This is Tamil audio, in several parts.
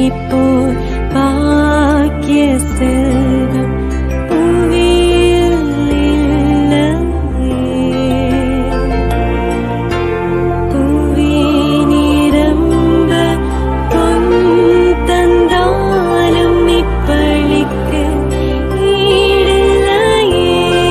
போல் பாக்கிய செல்வம் புவியில் இல்லையே. புவி நிரம்ப பொன் தந்தாலும் இப்பளிக்கு ஈடில்லையே.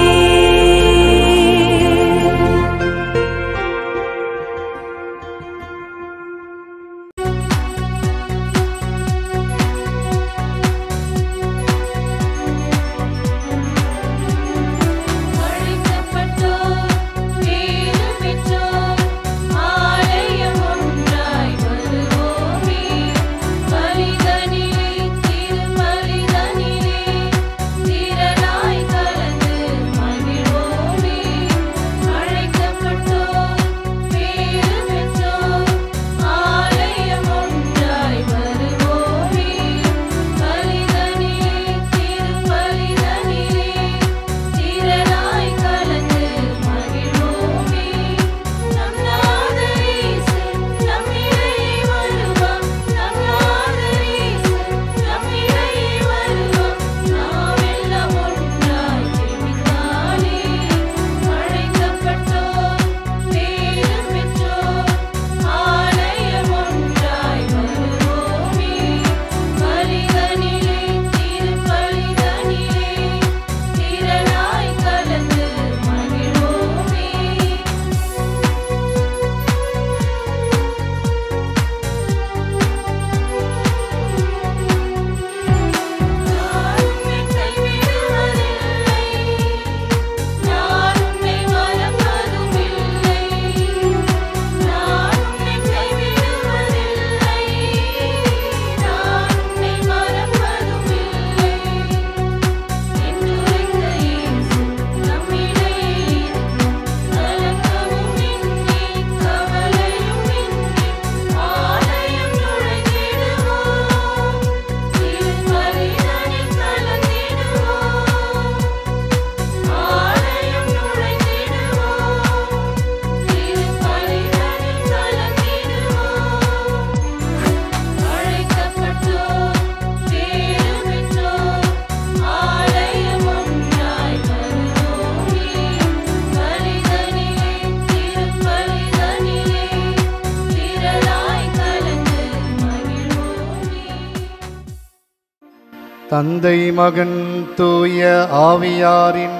தந்தை மகன் தூய ஆவியாரின்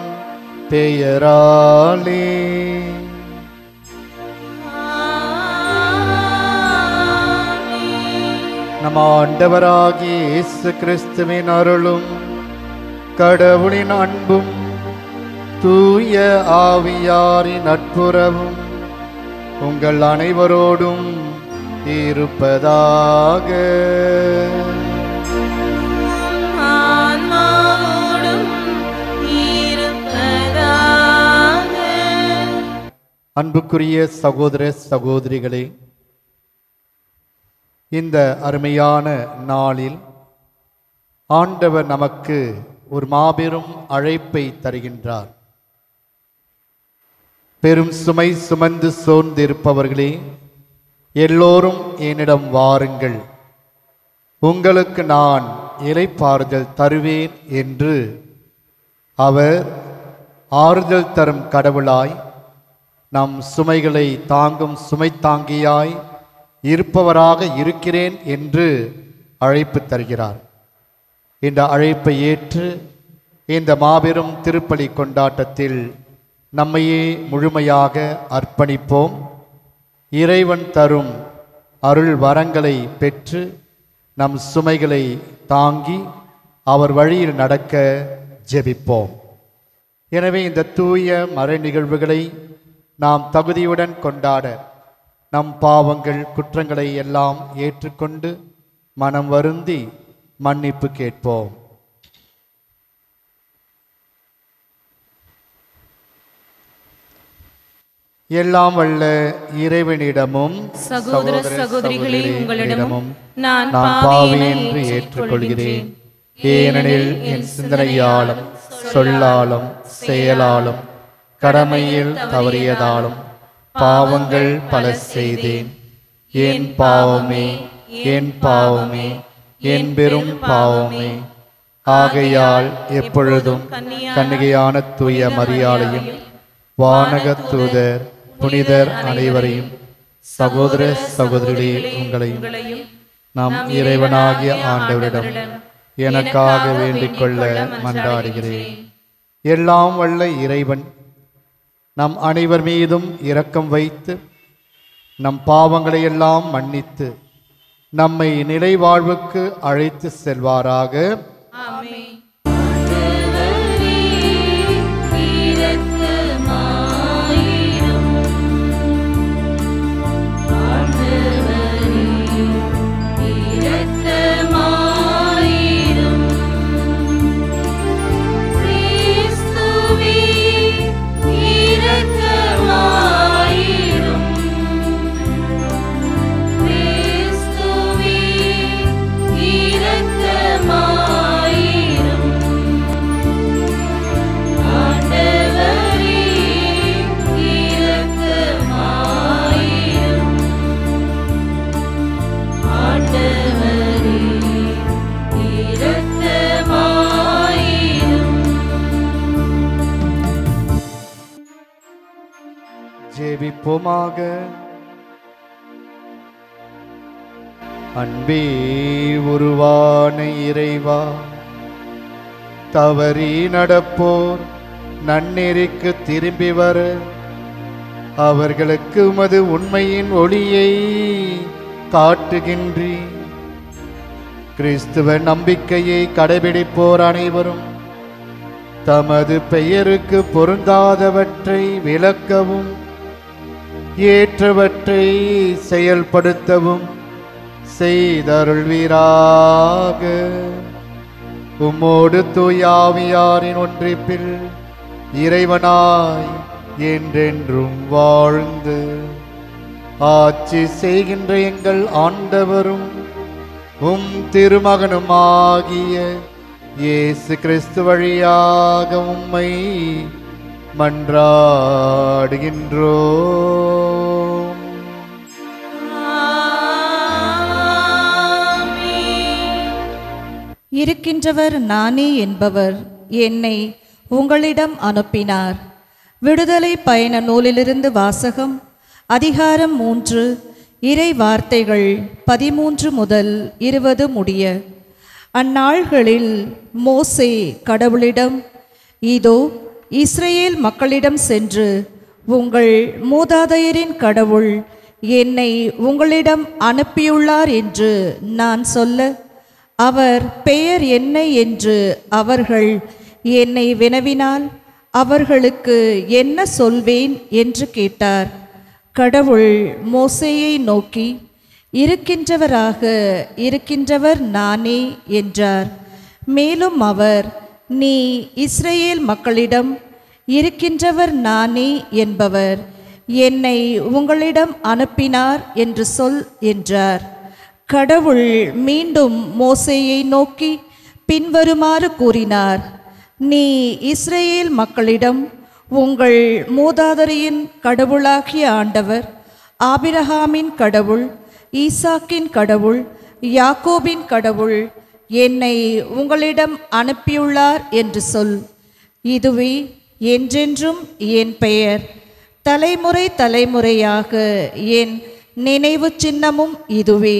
பெயராலே நம் ஆண்டவராகிய இயேசு கிறிஸ்துவின் அருளும் கடவுளின் அன்பும் தூய ஆவியாரின் நட்புறவும் உங்கள் அனைவரோடும் இருப்பதாக. அன்புக்குரிய சகோதர சகோதரிகளே, இந்த அருமையான நாளில் ஆண்டவர் நமக்கு ஒரு மாபெரும் அழைப்பை தருகின்றார். பெரும் சுமை சுமந்து சோர்ந்திருப்பவர்களே, எல்லோரும் என்னிடம் வாருங்கள், உங்களுக்கு நான் இளைப்பாறுதல் தருவேன் என்று அவர் ஆறுதல் தரும் கடவுளாய், நம் சுமைகளை தாங்கும் சுமை தாங்கியாய் இருப்பவராக இருக்கிறேன் என்று அழைப்பு தருகிறார். இந்த அழைப்பை ஏற்று இந்த மாபெரும் திருப்பலி கொண்டாட்டத்தில் நம்மையே முழுமையாக அர்ப்பணிப்போம். இறைவன் தரும் அருள் வரங்களை பெற்று நம் சுமைகளை தாங்கி அவர் வழியில் நடக்க ஜெபிப்போம். எனவே இந்த தூய மறை நிகழ்வுகளை நாம் தகுதியுடன் கொண்டாட நம் பாவங்கள் குற்றங்களை எல்லாம் ஏற்றுக்கொண்டு மனம் வருந்தி மன்னிப்பு கேட்போம். எல்லாம் வல்ல இறைவனிடமும் சகோதர சகோதரிகளே உங்களிடமும் நான் பாவி என்று ஏற்றுக்கொள்கிறேன். ஏனெனில் என் சிந்தனையாலும் சொல்லாலும் செயலாலும் கடமையில் தவறியதாலும் பாவங்கள் பல செய்தேன். என் பாவமே, என் பாவமே, என் பெரும் பாவமே. ஆகையால் எப்பொழுதும் கன்னிகையான தூய மரியாளையும் வானகத் தூதர் புனிதர் அனைவரையும் சகோதர சகோதரிகளே உங்களையும் நம் இறைவனாகிய ஆண்டவரிடம் எனக்காக வேண்டிக் கொள்ள மன்றாடுகிறேன். எல்லாம் வல்ல இறைவன் நம் அனைவர் மீதும் இரக்கம் வைத்து நம் பாவங்களை எல்லாம் மன்னித்து நம்மை நிலை வாழ்வுக்கு அழைத்து செல்வாராக. ஆமென். ஜெபிப்போமாக. அன்பே உருவான இறைவா, தவறி நடப்போர் நன்னெறிக்கு திரும்பி வர அவர்களுக்கு உமது உண்மையின் ஒளியை காட்டுகின்றீர். கிறிஸ்துவ நம்பிக்கையை கடைபிடிப்போர் அனைவரும் தமது பெயருக்கு பொருந்தாதவற்றை விலக்கவும் ஏற்றவற்றை செயல்படுத்தவும் செய்தருள்வீராக. உம்மோடு தூய ஆவியாரின் ஒன்றிப்பில் இறைவனாய் என்றென்றும் வாழ்ந்து ஆட்சி செய்கின்ற எங்கள் ஆண்டவரும் உம் திருமகனுமாகிய இயேசு கிறிஸ்து வழியாக உம்மை மன்றாடுகின்றோம். இருக்கின்றவர் நானே என்பவர் என்னை உங்களிடம் அனுப்பினார். விடுதலை பயண நூலிலிருந்து வாசகம். அதிகாரம் 3, இறை வார்த்தைகள் 13 முதல் 20 முடிய. அந்நாள்களில் மோசே கடவுளிடம், இதோ இஸ்ரேல் மக்களிடம் சென்று, உங்கள் மூதாதையரின் கடவுள் என்னை உங்களிடம் அனுப்பியுள்ளார் என்று நான் சொல்ல, அவர் பெயர் என்ன என்று அவர்கள் என்னை வினவினால் அவர்களுக்கு என்ன சொல்வேன் என்று கேட்டார். கடவுள் மோசேயை நோக்கி, இருக்கின்றவராக இருக்கின்றவர் நானே என்றார். மேலும் அவர், நீ இஸ்ரேல் மக்களிடம் இருக்கின்றவர் நானே என்பவர் என்னை உங்களிடம் அனுப்பினார் என்று சொல் என்றார். கடவுள் மீண்டும் மோசேயை நோக்கி பின்வருமாறு கூறினார். நீ இஸ்ரேல் மக்களிடம், உங்கள் மூதாதையரின் கடவுளாகிய ஆண்டவர் ஆபிரகாமின் கடவுள், ஈசாக்கின் கடவுள், யாக்கோபின் கடவுள் என்னை உங்களிடம் அனுப்பியுள்ளார் என்று சொல். இதுவே என்றென்றும் என் பெயர், தலைமுறை தலைமுறையாக என் நினைவு சின்னமும் இதுவே.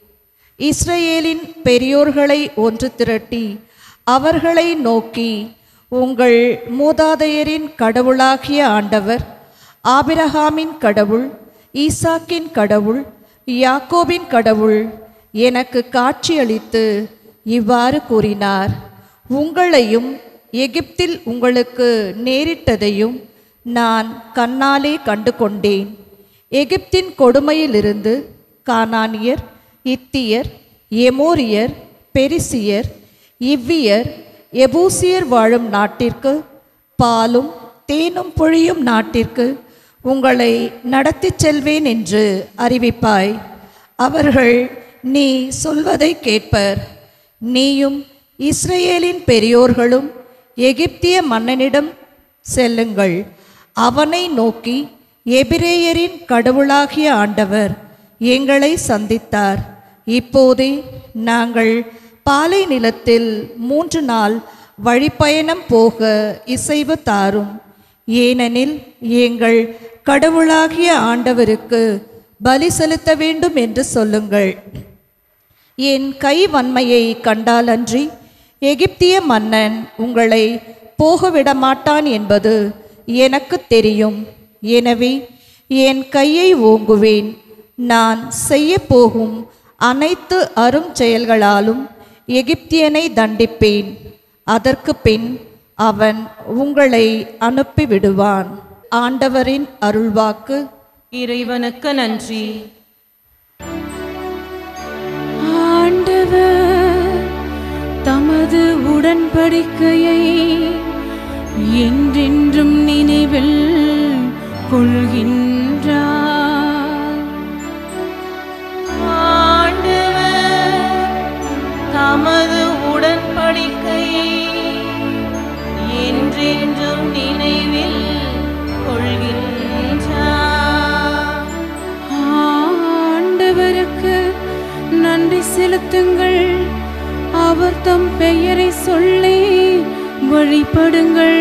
இஸ்ரேலின் பெரியோர்களை ஒன்று திரட்டி அவர்களை நோக்கி, உங்கள் மூதாதையரின் கடவுளாகிய ஆண்டவர் ஆபிரகாமின் கடவுள், ஈசாக்கின் கடவுள், யாக்கோபின் கடவுள் எனக்கு காட்சியளித்து இவ்வாறு கூறினார். உங்களையும் எகிப்தில் உங்களுக்கு நேரிட்டதையும் நான் கண்ணாலே கண்டு கொண்டேன். எகிப்தின் கொடுமையிலிருந்து கானானியர், இத்தியர், எமோரியர், பெரிசியர், இவ்வியர், எபூசியர் வாழும் நாட்டிற்கு, பாலும் தேனும் பொழியும் நாட்டிற்கு உங்களை நடத்தி செல்வேன் என்று அறிவிப்பாய். அவர்கள் நீ சொல்வதை கேட்பர். நீயும் இஸ்ரேலின் பெரியோர்களும் எகிப்திய மன்னனிடம் செல்லுங்கள். அவனை நோக்கி, எபிரேயரின் கடவுளாகிய ஆண்டவர் எங்களை சந்தித்தார். இப்போதே நாங்கள் பாலை நிலத்தில் 3 நாள் வழிப்பயணம் போக இசைவு தாரும். ஏனெனில் எங்கள் கடவுளாகிய ஆண்டவருக்கு பலி செலுத்த வேண்டும் என்று சொல்லுங்கள். என் கை வன்மையை கண்டாலன்றி எகிப்திய மன்னன் உங்களை போகவிட மாட்டான் என்பது எனக்கு தெரியும். எனவே என் கையை ஓங்குவேன். நான் செய்ய போகும் அனைத்து அரும் செயல்களாலும் எகிப்தியனை தண்டிப்பேன். அதற்கு பின் அவன் உங்களை அனுப்பிவிடுவான். ஆண்டவரின் அருள்வாக்கு. இறைவனுக்கு நன்றி. ஆண்டவர் தமது உடன்படிக்கையை என்றென்றும் நினைவில் கொள்கின்றார். ஆண்டவர் தமது உடன்படிக்கையை என்றென்றும் நினைவில் கொள்கின்றார். ஆண்டவருக்கு நன்றி செலுத்துங்கள். அவர் தம் பெயரை சொல்லி வழிபடுங்கள்.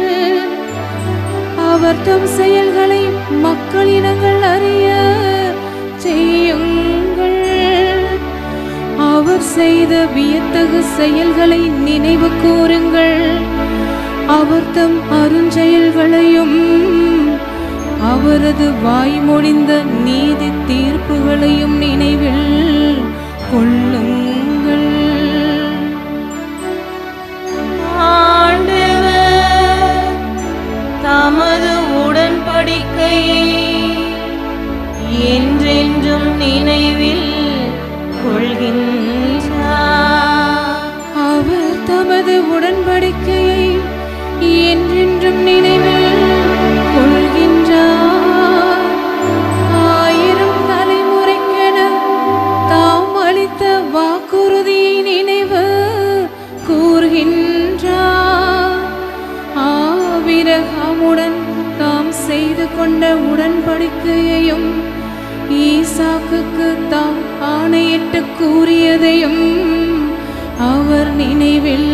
அவர் தம் செயல்களை மக்களினங்கள் அறிய செய்யுங்கள். அவர் செய்த வியத்தகு செயல்களை நினைவு கூறுங்கள். அவர் தம் அருஞ்செயல்களையும் அவரது வாய்மொழிந்த நீதி தீர்ப்புகளையும் நினைவில் கொள்ளுங்கள். ஆண்டவர் தமது உடன்படிக்கையை என்றென்றும் நினைவில் கொள்கின்றார். அவர் தமது உடன்படிக்கையை என்றென்றும் நினைவில் கொள்கின்றார். 1000 தலைமுறைக்கென தாம் அளித்த வாக்குறுதியை நினைவு கூர்கின்றார். ஆபிரகாமுடன் தாம் செய்து கொண்ட உடன்படிக்கையையும் ஈசாக்குக்கு தாம் ஆணையிட்டு கூறியதையும் அவர் நினைவில்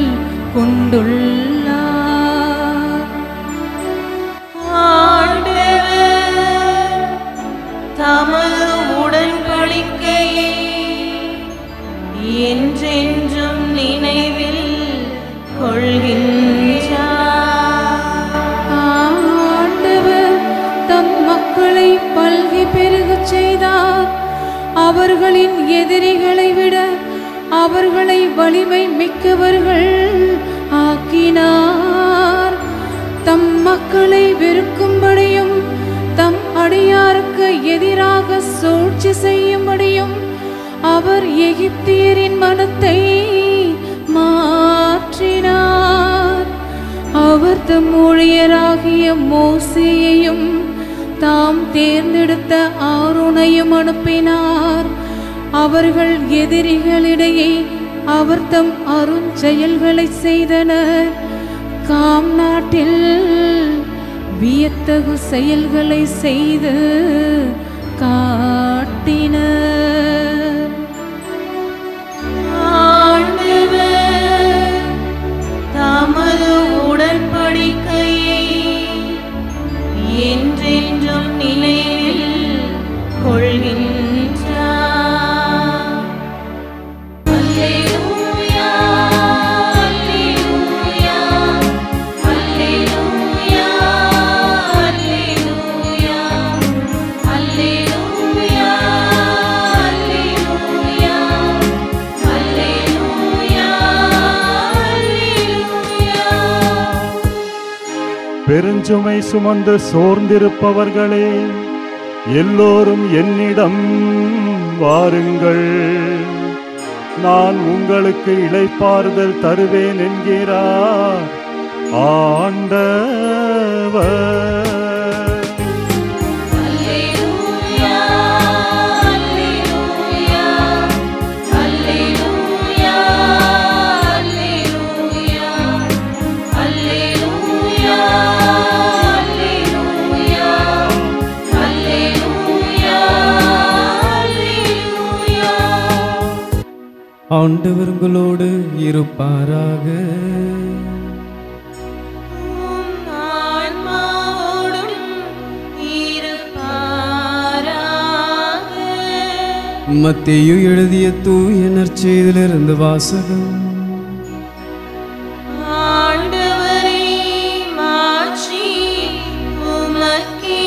கொண்டுள்ளார். ஆண்டவர் தமது உடன்படிக்கையை என்றென்றும் நினைவில் கொள்கின்றார். ஆண்டவர் தம் மக்களை பல்கி பெருகச் செய்தார். அவர்களின் எதிரிகளை விட அவர்களை வலிமை மிக்கவர்கள் ஆக்கினார். தம் மக்களை வெறுக்கும்படியும் தம் அடியாருக்கு எதிராக சூழ்ச்சி செய்யும்படியும் அவர் எகிப்தியரின் மனத்தை மாற்றினார். அவர் தம் ஊழியராகிய மோசேயையும் தாம் தேர்ந்தெடுத்த ஆரோனையும் அனுப்பினார். அவர்கள் எதிரிகளிடையே அவர் தம் அருஞ்செயல்களை செய்தனர். காம் நாட்டில் வியத்தகு செயல்களை செய்து காட்டினர். ஆண்டவர் தமது உடன்படிக்கையை என்றென்றும் நினைவில் கொள்கின்றார். அல்லேலூயா, அல்லேலூயா, அல்லேலூயா, அல்லேலூயா, அல்லேலூயா, அல்லேலூயா, அல்லேலூயா, அல்லேலூயா. பெருஞ்சுமை சுமந்து சோர்ந்திருப்பவர்களே, எல்லோரும் என்னிடம் வாருங்கள், நான் உங்களுக்கு இளைப்பாறுதல் தருவேன் என்கிறார் ஆண்டவர். அல்லேலூயா, அல்லேலூயா, அல்லேலூயா, அல்லேலூயா, அல்லேலூயா, அல்லேலூயா, அல்லேலூயா, அல்லேலூயா. ஆண்டவர் உங்களோடு இருப்பாராக. உம் ஆன்மாவோடும் இருப்பாராக. மத்தேயு எழுதிய தூய நற்செய்தியிலிருந்து வாசகம். ஆண்டவரே, மாட்சி உமக்கே.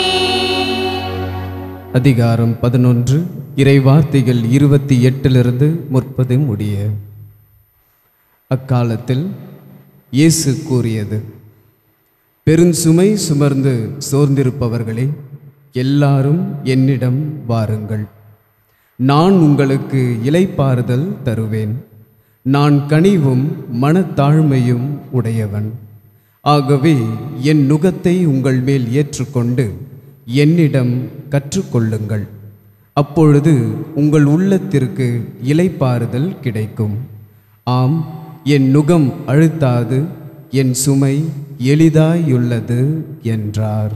அதிகாரம் 11, இறைவார்த்தைகள் 28 30 முடிய. அக்காலத்தில் இயேசு கூறியது: பெருஞ்சுமை சுமர்ந்து சோர்ந்திருப்பவர்களே, எல்லாரும் என்னிடம் வாருங்கள், நான் உங்களுக்கு இளைப்பாறுதல் தருவேன். நான் கனிவும் மனத்தாழ்மையும் உடையவன். ஆகவே என் நுகத்தை உங்கள் மேல் ஏற்றுக்கொண்டு என்னிடம் கற்றுக்கொள்ளுங்கள். அப்பொழுது உங்கள் உள்ளத்திற்கு இளைப்பாறுதல் கிடைக்கும். ஆம், என் நுகம் அழுத்தாது, என் சுமை எளிதாயுள்ளது என்றார்.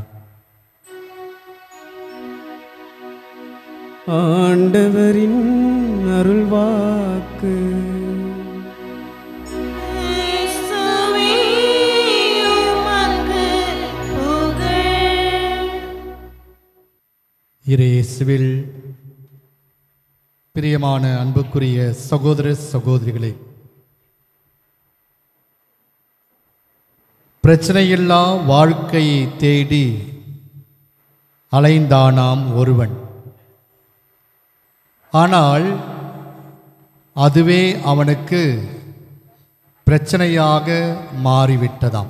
ஆண்டவரின் அருள்வாக்கு. இயேசுவே, உமக்கு புகழ். இயேசுவில் பிரியமான அன்புக்குரிய சகோதர சகோதரிகளே, பிரச்சனையில்லா வாழ்க்கையை தேடி அலைந்தானாம் ஒருவன். ஆனால் அதுவே அவனுக்கு பிரச்சனையாக மாறிவிட்டதாம்.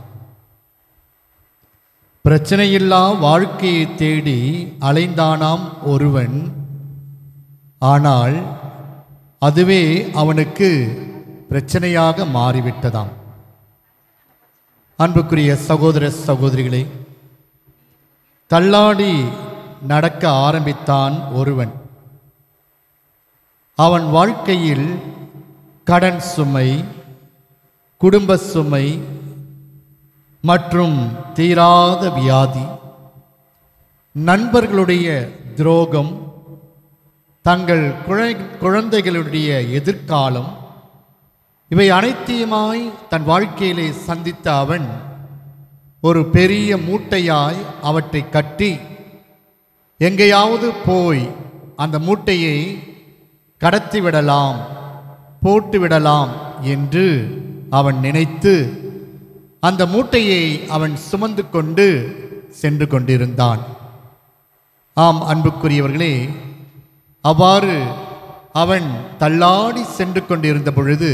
பிரச்சனையில்லா வாழ்க்கையை தேடி அலைந்தானாம் ஒருவன், ஆனால் அதுவே அவனுக்கு பிரச்சனையாக மாறிவிட்டதாம். அன்புக்குரிய சகோதர சகோதரிகளே, தள்ளாடி நடக்க ஆரம்பித்தான் ஒருவன். அவன் வாழ்க்கையில் கடன் சுமை, குடும்ப சுமை மற்றும் தீராத வியாதி, நண்பர்களுடைய துரோகம், தங்கள் குழந்தைகளுடைய எதிர்காலம், இவை அனைத்தையுமாய் தன் வாழ்க்கையிலே சந்தித்த அவன் ஒரு பெரிய மூட்டையாய் அவற்றை கட்டி எங்கேயாவது போய் அந்த மூட்டையை கடத்திவிடலாம், போட்டுவிடலாம் என்று அவன் நினைத்து அந்த மூட்டையை அவன் சுமந்து கொண்டு சென்று கொண்டிருந்தான். ஆம் அன்புக்குரியவர்களே, அவ்வாறு அவன் தள்ளாடி சென்று கொண்டிருந்த பொழுது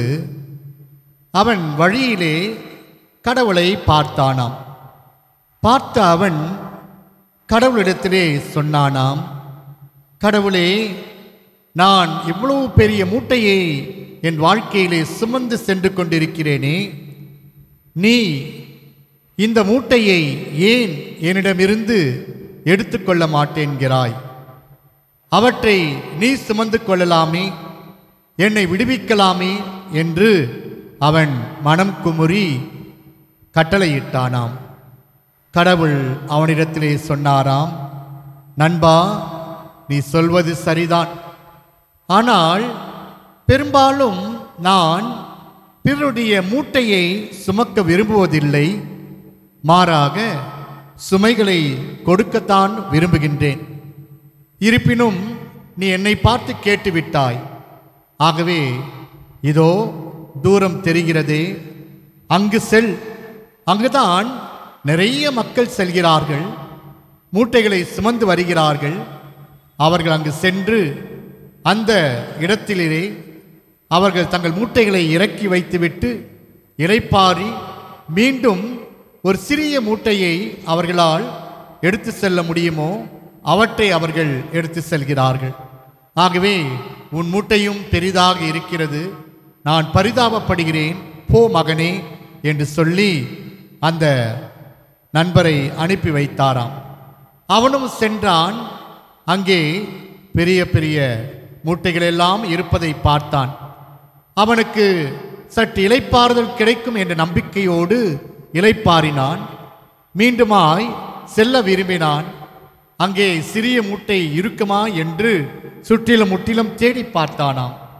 அவன் வழியிலே கடவுளை பார்த்தானாம். பார்த்த அவன் கடவுளிடத்திலே சொன்னானாம்: கடவுளே, நான் இவ்வளவு பெரிய மூட்டையை என் வாழ்க்கையிலே சுமந்து சென்று கொண்டிருக்கிறேனே, நீ இந்த மூட்டையை ஏன் என்னிடமிருந்து எடுத்துக்கொள்ள மாட்டேன்கிறாய்? அவற்றை நீ சுமந்து கொள்ளலாமே, என்னை விடுவிக்கலாமே என்று அவன் மனம் குமுறி கட்டளையிட்டானாம். கடவுள் அவனிடத்திலே சொன்னாராம்: நண்பா, நீ சொல்வது சரிதான். ஆனால் பெரும்பாலும் நான் பிறருடைய மூட்டையை சுமக்க விரும்புவதில்லை, மாறாக சுமைகளை கொடுக்கத்தான் விரும்புகின்றேன். இருப்பினும் நீ என்னை பார்த்து கேட்டுவிட்டாய். ஆகவே இதோ தூரம் தெரிகிறதே, அங்கு செல். அங்குதான் நிறைய மக்கள் செல்கிறார்கள், மூட்டைகளை சுமந்து வருகிறார்கள். அவர்கள் அங்கு சென்று அந்த இடத்திலே அவர்கள் தங்கள் மூட்டைகளை இறக்கி வைத்துவிட்டு இளைப்பாறி மீண்டும் ஒரு சிறிய மூட்டையை அவர்களால் எடுத்து செல்ல முடியுமோ அவற்றை அவர்கள் எடுத்து செல்கிறார்கள். ஆகவே உன் மூட்டையும் பெரிதாக இருக்கிறது, நான் பரிதாபப்படுகிறேன், போ மகனே என்று சொல்லி அந்த நண்பரை அனுப்பி வைத்தாராம். அவனும் சென்றான். அங்கே பெரிய பெரிய மூட்டைகளெல்லாம் இருப்பதை பார்த்தான். அவனுக்கு சற்று இளைப்பாறுதல் கிடைக்கும் என்ற நம்பிக்கையோடு இளைப்பாறினான். மீண்டுமாய் செல்ல விரும்பினான். அங்கே சிறிய மூட்டை இருக்குமா என்று சுற்றிலும் முற்றிலும் தேடி பார்த்தானாம்.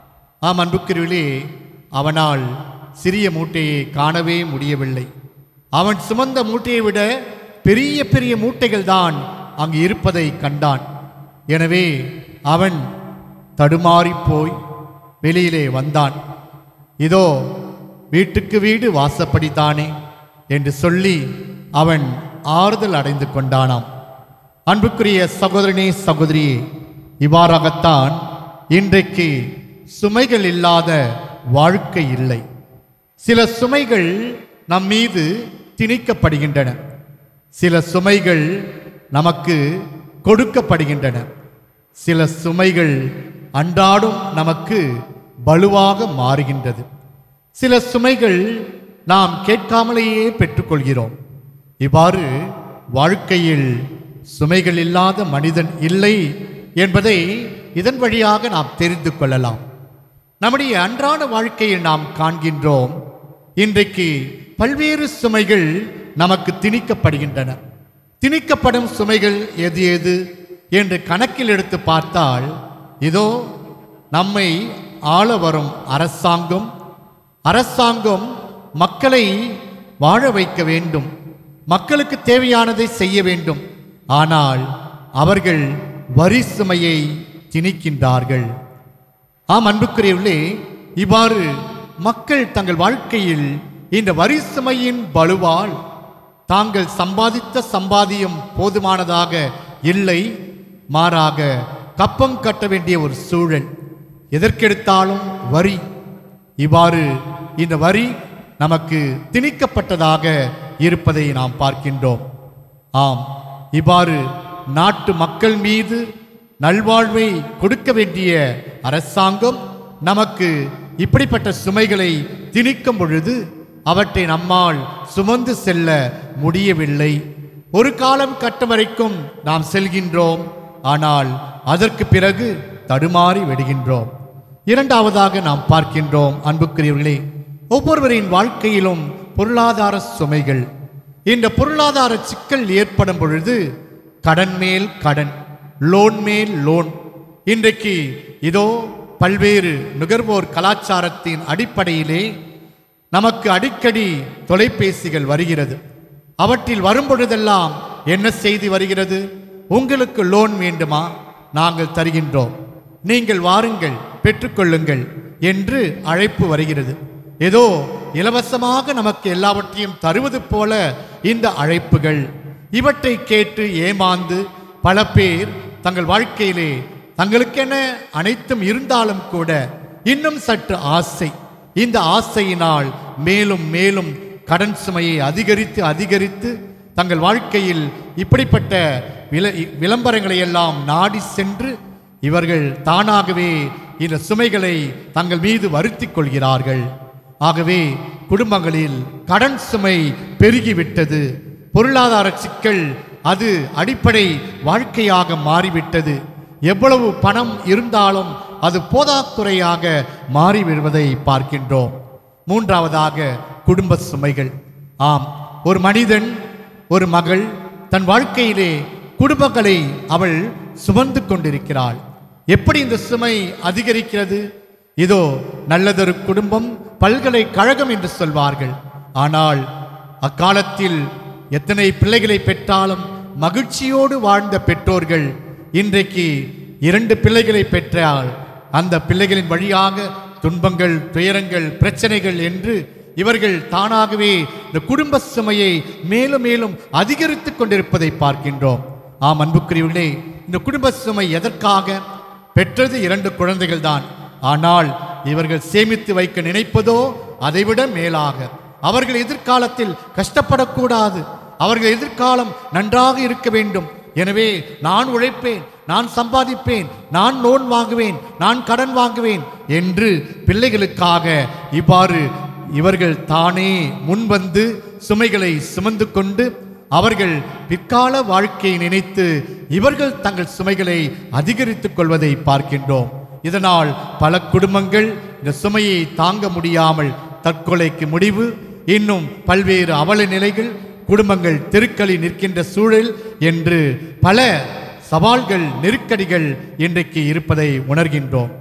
ஆம் அன்புக்குரியவர்களே, அவனால் சிறிய மூட்டையை காணவே முடியவில்லை. அவன் சுமந்த மூட்டையை விட பெரிய பெரிய மூட்டைகள் தான் அங்கு இருப்பதை கண்டான். எனவே அவன் தடுமாறி போய் வெளியிலே வந்தான். இதோ வீட்டுக்கு வீடு வாசப்படித்தானே என்று சொல்லி அவன் ஆறுதல் அடைந்து கொண்டானாம். அன்புக்குரிய சகோதரனே சகோதரியே, இவ்வாறாகத்தான் இன்றைக்கு சுமைகள் இல்லாத வாழ்க்கை இல்லை. சில சுமைகள் நம் மீது திணிக்கப்படுகின்றன, சில சுமைகள் நமக்கு கொடுக்கப்படுகின்றன, சில சுமைகள் அன்றாடும் நமக்கு பலுவாக மாறுகின்றது. சில சுமைகள் நாம் கேட்காமலேயே பெற்றுக்கொள்கிறோம். இவ்வாறு வாழ்க்கையில் சுமைகள் இல்லாத மனிதன் இல்லை என்பதை இதன் வழியாக நாம் தெரிந்து கொள்ளலாம். நம்முடைய அன்றாட வாழ்க்கையில் நாம் காண்கின்றோம், இன்றைக்கு பல்வேறு சுமைகள் நமக்கு திணிக்கப்படுகின்றன. திணிக்கப்படும் சுமைகள் எது எது என்று கணக்கில் எடுத்து பார்த்தால், இதோ நம்மை ஆள வரும் அரசாங்கம் மக்களை வாழ வைக்க வேண்டும், மக்களுக்கு தேவையானதை செய்ய வேண்டும். ஆனால் அவர்கள் வரி சுமையை திணிக்கின்றார்கள். ஆம் அன்புக்குரியவர்களே, இவ்வாறு மக்கள் தங்கள் வாழ்க்கையில் இந்த வரி சுமையின் பலுவால் தாங்கள் சம்பாதித்த சம்பாதியம் போதுமானதாக இல்லை, மாறாக கப்பம் கட்ட வேண்டிய ஒரு சூழல். எதற்கெடுத்தாலும் வரி. இவ்வாறு இந்த வரி நமக்கு திணிக்கப்பட்டதாக இருப்பதை நாம் பார்க்கின்றோம். ஆம், இவ்வாறு நாட்டு மக்கள் மீது நல்வாழ்வை கொடுக்க வேண்டிய அரசாங்கம் நமக்கு இப்படிப்பட்ட சுமைகளை திணிக்கும் பொழுது அவற்றை நம்மால் சுமந்து செல்ல முடியவில்லை. ஒரு காலம் கட்ட வரைக்கும் நாம் செல்கின்றோம், ஆனால் அதற்கு பிறகு தடுமாறி விடுகின்றோம். இரண்டாவதாக நாம் பார்க்கின்றோம் அன்புக்குரியவர்களே, ஒவ்வொருவரின் வாழ்க்கையிலும் பொருளாதார சுமைகள். இந்த பொருளாதார சிக்கல் ஏற்படும் பொழுது கடன் மேல் கடன், லோன் மேல் லோன். இன்றைக்கு இதோ பல்வேறு நுகர்வோர் கலாச்சாரத்தின் அடிப்படையிலே நமக்கு அடிக்கடி தொலைபேசிகள் வருகிறது. அவற்றில் வரும்பொழுதெல்லாம் என்ன செய்தி வருகிறது? உங்களுக்கு லோன் வேண்டுமா? நாங்கள் தருகின்றோம், நீங்கள் வாருங்கள் பெற்றுக்கொள்ளுங்கள் என்று அழைப்பு வருகிறது. ஏதோ இலவசமாக நமக்கு எல்லாவற்றையும் தருவது போல இந்த அழைப்புகள். இவற்றை கேட்டு ஏமாந்து பல பேர் தங்கள் வாழ்க்கையிலே தங்களுக்கென அனைத்தும் இருந்தாலும் கூட இன்னும் சற்று ஆசை, இந்த ஆசையினால் மேலும் மேலும் கடன் சுமையை அதிகரித்து தங்கள் வாழ்க்கையில் இப்படிப்பட்ட விளம்பரங்களை எல்லாம் நாடி சென்று இவர்கள் தானாகவே இந்த சுமைகளை தங்கள் மீது வருத்திக் கொள்கிறார்கள். ஆகவே குடும்பங்களில் கடன் சுமை பெருகிவிட்டது. பொருளாதார சிக்கல் அது அடிப்படை வாழ்க்கையாக மாறிவிட்டது. எவ்வளவு பணம் இருந்தாலும் அது போதாக்குறையாக மாறிவிடுவதை பார்க்கின்றோம். மூன்றாவதாக குடும்ப சுமைகள். ஆம், ஒரு மனிதன், ஒரு மகள் தன் வாழ்க்கையிலே குடும்பங்களை அவள் சுமந்து கொண்டிருக்கிறாள். எப்படி இந்த சுமை அதிகரிக்கிறது? இதோ நல்லதொரு குடும்பம் பல்கலைக்கழகம் என்று சொல்வார்கள். ஆனால் அக்காலத்தில் எத்தனை பிள்ளைகளை பெற்றாலும் மகிழ்ச்சியோடு வாழ்ந்த பெற்றோர்கள் இன்றைக்கு 2 பிள்ளைகளை பெற்றால் அந்த பிள்ளைகளின் வழியாக துன்பங்கள், துயரங்கள், பிரச்சனைகள் என்று இவர்கள் தானாகவே இந்த குடும்ப சுமையை மேலும் மேலும் அதிகரித்து கொண்டிருப்பதை பார்க்கின்றோம். ஆம் அன்புக்குரியவர்களே, இந்த குடும்ப சுமை எதற்காக? பெற்றது 2 குழந்தைகள் தான். ஆனால் இவர்கள் சேமித்து வைக்க நினைப்பதோ அதைவிட மேலாக. அவர்கள் எதிர்காலத்தில் கஷ்டப்படக்கூடாது, அவர்கள் எதிர்காலம் நன்றாக இருக்க வேண்டும். எனவே நான் உழைப்பேன், நான் சம்பாதிப்பேன், நான் லோன் வாங்குவேன், நான் கடன் வாங்குவேன் என்று பிள்ளைகளுக்காக இவ்வாறு இவர்கள் தானே முன்வந்து சுமைகளை சுமந்து கொண்டு அவர்கள் பிற்கால வாழ்க்கையை நினைத்து இவர்கள் தங்கள் சுமைகளை அதிகரித்துக் கொள்வதை பார்க்கின்றோம். இதனால் பல குடும்பங்கள் இந்த சுமையை தாங்க முடியாமல் தற்கொலைக்கு முடிவு, இன்னும் பல்வேறு அவல நிலைகள், குடும்பங்கள் தெருக்களில் நிற்கின்ற சூழல் என்று பல சவால்கள், நெருக்கடிகள் இன்றைக்கு இருப்பதை உணர்கின்றோம்.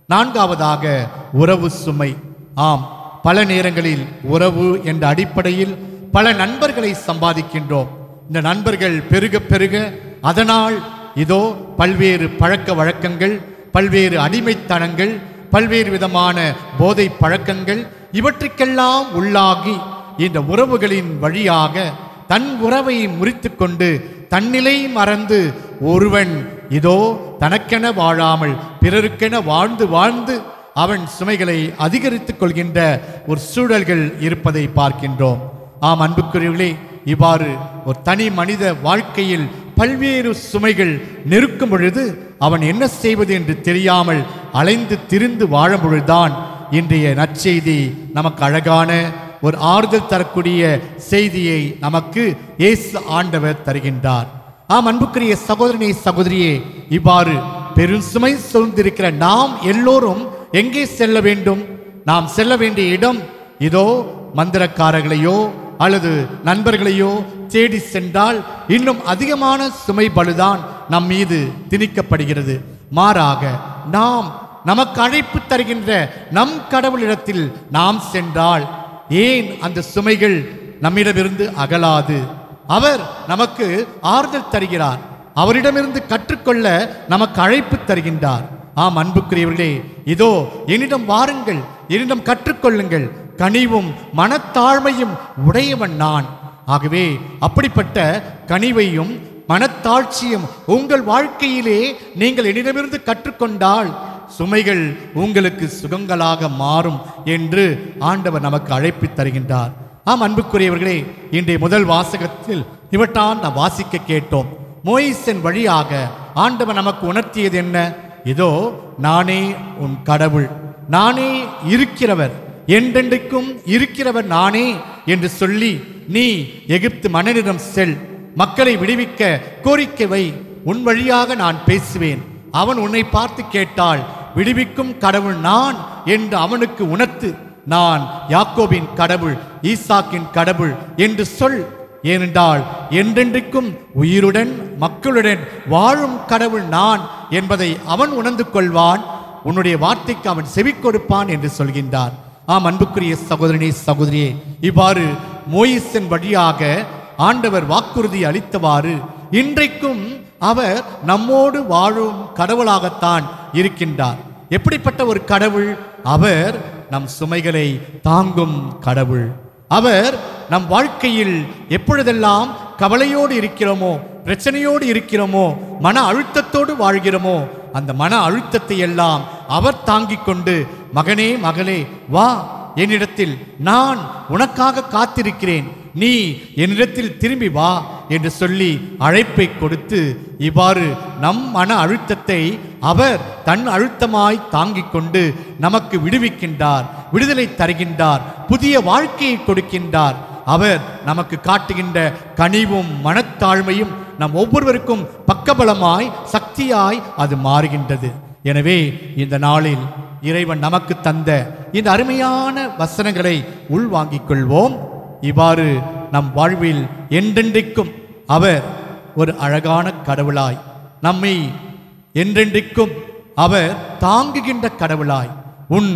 நான்காவதாக உறவு சுமை. ஆம், பல நேரங்களில் உறவு என்ற அடிப்படையில் பல நண்பர்களை சம்பாதிக்கின்றோம். இந்த நண்பர்கள் பெருக பெருக அதனால் இதோ பல்வேறு பழக்க வழக்கங்கள், பல்வேறு அடிமைத்தனங்கள், பல்வேறு விதமான போதை பழக்கங்கள் இவற்றுக்கெல்லாம் உள்ளாகி இந்த உறவுகளின் வழியாக தன் உறவை முறித்து கொண்டு தன்னிலை மறந்து ஒருவன் இதோ தனக்கென வாழாமல் பிறருக்கென வாழ்ந்து வாழ்ந்து அவன் சுமைகளை அதிகரித்துக் கொள்கின்ற ஒரு சூழல்கள் இருப்பதை பார்க்கின்றோம். ஆம் அன்புக்குரியவர்களே, இவ்வாறு ஒரு தனி மனித வாழ்க்கையில் பல்வேறு சுமைகள் நெருக்கும் பொழுது அவன் என்ன செய்வது என்று தெரியாமல் அலைந்து திரிந்து வாழும் பொழுதுதான் இன்றைய நற்செய்தி நமக்கு அழகான ஒரு ஆறுதல் தரக்கூடிய செய்தியை நமக்கு இயேசு ஆண்டவர் தருகின்றார். ஆம் அன்புக்குரிய சகோதரனே சகோதரியே, இவ்வாறு பெரும் சுமை சூழ்ந்திருக்கிற நாம் எல்லோரும் எங்கே செல்ல வேண்டும்? நாம் செல்ல வேண்டிய இடம் இதோ மந்திரக்காரர்களையோ அல்லது நண்பர்களையோ தேடி சென்றால் இன்னும் அதிகமான சுமை பலுதான் நம் மீது திணிக்கப்படுகிறது. மாறாக நாம் நமக்கு அழைப்பு தருகின்ற நம் கடவுளிடத்தில் நாம் சென்றால் ஏன் அந்த சுமைகள் நம்மிடமிருந்து அகலாது? அவர் நமக்கு ஆறுதல் தருகிறார். அவரிடமிருந்து கற்றுக்கொள்ள நமக்கு அழைப்பு தருகின்றார். ஆம் அன்புக்குரியவர்களே, இதோ என்னிடம் வாருங்கள், என்னிடம் கற்றுக்கொள்ளுங்கள், கனிவும் மனத்தாழ்மையும் உடையவன் நான். ஆகவே அப்படிப்பட்ட கனிவையும் மனத்தாழ்ச்சியும் உங்கள் வாழ்க்கையிலே நீங்கள் என்னிடமிருந்து கற்றுக்கொண்டால் சுமைகள் உங்களுக்கு சுகங்களாக மாறும் என்று ஆண்டவர் நமக்கு அழைப்பு தருகின்றார். ஆம் அன்புக்குரியவர்களே, இன்றைய முதல் வாசகத்தில் இவற்றான் நாம் வாசிக்க கேட்டோம். மோயிசன் வழியாக ஆண்டவர் நமக்கு உணர்த்தியது என்ன? இதோ நானே உன் கடவுள், நானே இருக்கிறவர், என்றென்றைக்கும் இருக்கிறவர் நானே என்று சொல்லி நீ எகிப்து மன்னனிடம் செல், மக்களை விடுவிக்க கோரிக்கை வை, உன் வழியாக நான் பேசுவேன், அவன் உன்னை பார்த்து கேட்டால் விடுவிக்கும் கடவுள் நான் என்று அவனுக்கு உணர்த்து, நான் யாக்கோபின் கடவுள், ஈசாக்கின் கடவுள் என்று சொல். ஏனென்றால் என்றென்றைக்கும் உயிருடன் மக்களுடன் வாழும் கடவுள் நான் என்பதை அவன் உணர்ந்து கொள்வான், உன்னுடைய வார்த்தைக்கு அவன் செவி கொடுப்பான் என்று சொல்கின்றார். ஆம் அன்புக்குரிய சகோதரனே சகோதரியே, இவ்வாறு மோயிசன் வழியாக ஆண்டவர் வாக்குறுதி அளித்தவாறு இன்றைக்கும் அவர் நம்மோடு வாழும் கடவுளாகத்தான் இருக்கின்றார். எப்படிப்பட்ட ஒரு கடவுள்? அவர் நம் சுமைகளை தாங்கும் கடவுள். அவர் நம் வாழ்க்கையில் எப்பொழுதெல்லாம் கவலையோடு இருக்கிறோமோ, பிரச்சனையோடு இருக்கிறோமோ, மன அழுத்தத்தோடு வாழ்கிறோமோ, அந்த மன அழுத்தத்தை எல்லாம் அவர் தாங்கிக் கொண்டு மகனே மகளே வா என்னிடத்தில், நான் உனக்காக காத்திருக்கிறேன், நீ என்னிடத்தில் திரும்பி வா என்று சொல்லி அழைப்பை கொடுத்து இவ்வாறு நம் மன அழுத்தத்தை அவர் தன் அழுத்தமாய் தாங்கிக் கொண்டு நமக்கு விடுவிக்கின்றார், விடுதலை தருகின்றார், புதிய வாழ்க்கையை கொடுக்கின்றார். அவர் நமக்கு காட்டுகின்ற கனிவும் மனத்தாழ்மையும் நம் ஒவ்வொருவருக்கும் பக்கபலமாய் சக்தியாய் அது மாறுகின்றது. எனவே இந்த நாளில் இறைவன் நமக்கு தந்த இந்த அருமையான வசனங்களை உள்வாங்கிக் கொள்வோம். இவ்வாறு நம் வாழ்வில் என்றென்றைக்கும் அவர் ஒரு அழகான கடவுளாய், நம்மை என்றென்றைக்கும் அவர் தாங்குகின்ற கடவுளாய், உன்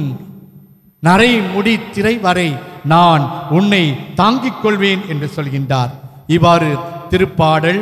நரை முடி திரை வரை நான் உன்னை தாங்கிக் கொள்வேன் என்று சொல்கின்றார். இவ்வாறு திருப்பாடல்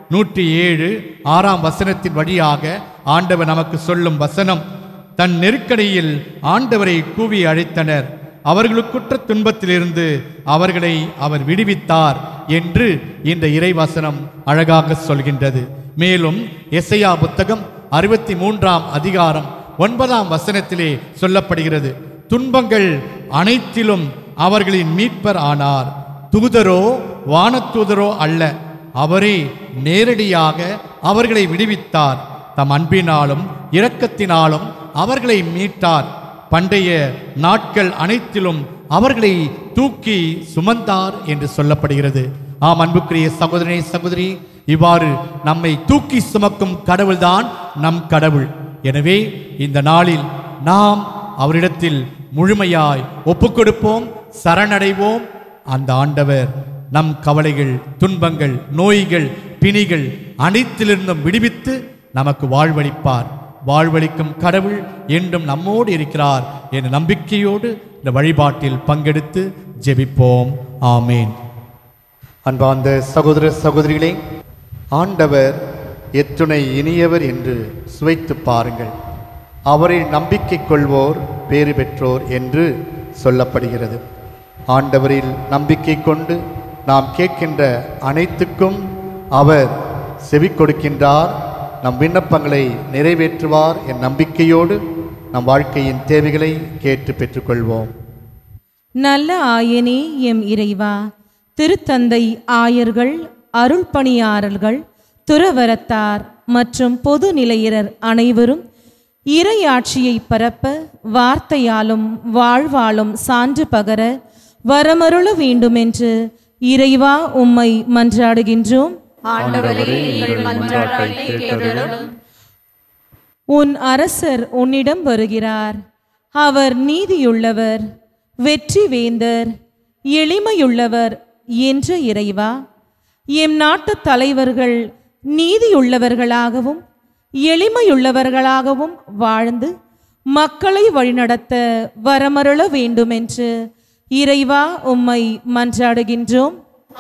107 வசனத்தின் வழியாக ஆண்டவர் நமக்கு சொல்லும் வசனம், தன் நெருக்கடியில் ஆண்டவரை கூவி அழைத்தனர், அவர்களுக்குற்ற துன்பத்திலிருந்து அவர்களை அவர் விடுவித்தார் என்று இந்த இறைவசனம் அழகாக சொல்கின்றது. மேலும் எசையா புத்தகம் 63 9 வசனத்திலே சொல்லப்படுகிறது, துன்பங்கள் அனைத்திலும் அவர்களின் மீட்பர் ஆனார், தூதரோ வானத்தூதரோ அல்ல, அவரே நேரடியாக அவர்களை விடுவித்தார், தம் அன்பினாலும் இரக்கத்தினாலும் அவர்களை மீட்டார், பண்டைய நாட்கள் அனைத்திலும் அவர்களை தூக்கி சுமந்தார் என்று சொல்லப்படுகிறது. ஆம் அன்புக்குரிய சகோதரனே சகோதரி, இவ்வாறு நம்மை தூக்கி சுமக்கும் கடவுள்தான் நம் கடவுள். எனவே இந்த நாளில் நாம் அவரிடத்தில் முழுமையாய் ஒப்புக்கொடுப்போம், சரணடைவோம். அந்த ஆண்டவர் நம் கவலைகள், துன்பங்கள், நோய்கள், பிணிகள் அனைத்திலிருந்தும் விடுவித்து நமக்கு வாழ்வளிப்பார். வாழ்வளிக்கும் கடவுள் என்றும் நம்மோடு இருக்கிறார் என்ற நம்பிக்கையோடு இந்த வழிபாட்டில் பங்கெடுத்து ஜெபிப்போம். ஆமேன். அன்பார்ந்த சகோதர சகோதரிகளே, ஆண்டவர் எத்துணை இனியவர் என்று சுவைத்து பாருங்கள். அவரில் நம்பிக்கை கொள்வோர் பேறு பெற்றோர் என்று சொல்லப்படுகிறது. ஆண்டவரில் நம்பிக்கை கொண்டு நாம் கேட்கின்ற அனைத்துக்கும் அவர் செவி கொடுக்கின்றார். நம் விண்ணப்பங்களை நிறைவேற்றுவார் என் நம்பிக்கையோடு நம் வாழ்க்கையின் தேவைகளை கேட்டு பெற்றுக்கொள்வோம். நல்ல ஆயனே எம் இறைவா, திருத்தந்தை ஆயர்கள், அருள் பணியாளர்கள், துறவரத்தார் மற்றும் பொது நிலையினர் அனைவரும் இறையாட்சியை பரப்ப வார்த்தையாலும் வாழ்வாலும் சான்று பகர வரமருள வேண்டுமென்று இறைவா உம்மை மன்றாடுகின்றோம். உன் அரசர் உன்னிடம் வருகிறார். அவர் நீதியுள்ளவர், வெற்றி வேந்தர், எளிமையுள்ளவர் என்ற இறைவா, எம் நாட்டு தலைவர்கள் நீதியுள்ளவர்களாகவும் எளிமையுள்ளவர்களாகவும் வாழ்ந்து மக்களை வழிநடத்த வரமருள வேண்டுமென்று இறைவா உம்மை மன்றாடுகின்றோம்.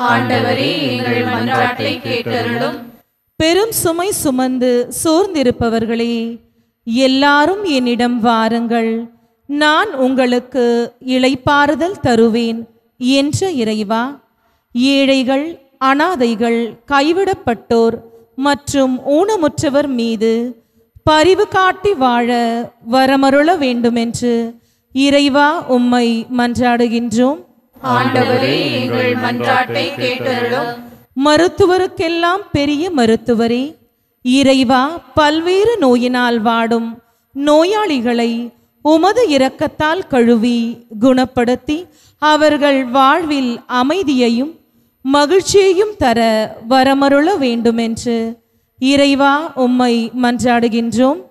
பெரும் சுமை சுமந்து சோர்ந்திருப்பவர்களே, எல்லாரும் என்னிடம் வாருங்கள், நான் உங்களுக்கு இளைப்பாறுதல் தருவேன் என்ற இறைவா, ஏழைகள், அனாதைகள், கைவிடப்பட்டோர் மற்றும் ஊனமுற்றவர் மீது பரிவு காட்டி வாழ வரமருள வேண்டுமென்று இறைவா உம்மை மன்றாடுகின்றோம். மருத்துவருக்கெல்லாம் பெரிய மருத்துவரே, இறைவா, பல்வேறு நோயினால் வாடும் நோயாளிகளை உமது இரக்கத்தால் கழுவி குணப்படுத்தி அவர்கள் வாழ்வில் அமைதியையும் மகிழ்ச்சியையும் தர வரமருள வேண்டுமென்று இறைவா உம்மை மன்றாடுகின்றோம்.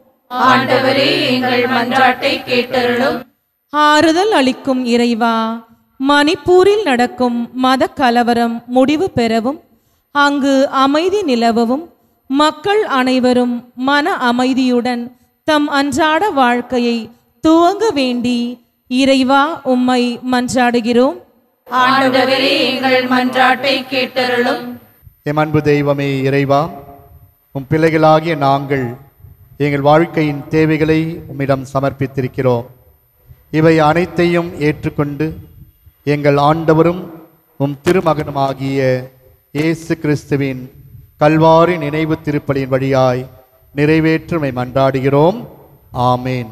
ஆறுதல் அளிக்கும் இறைவா, மணிப்பூரில் நடக்கும் மத கலவரம் முடிவு பெறவும் அங்கு அமைதி நிலவவும் மக்கள் அனைவரும் மன அமைதியுடன் தம் அன்றாட வாழ்க்கையை துவங்க வேண்டி இறைவா உம்மை மன்றாடுகிறோம். எம் அன்பு தெய்வமே இறைவா, உம் பிள்ளைகளாகிய நாங்கள் எங்கள் வாழ்க்கையின் தேவைகளை உம்மிடம் சமர்ப்பித்திருக்கிறோம். இவை அனைத்தையும் ஏற்றுக்கொண்டு எங்கள் ஆண்டவரும் உம் திருமகனுமாகிய இயேசு கிறிஸ்துவின் கல்வாரி நினைவு திருப்பலியின் வழியாய் நிறைவேற்றுமை மன்றாடுகிறோம். ஆமேன்.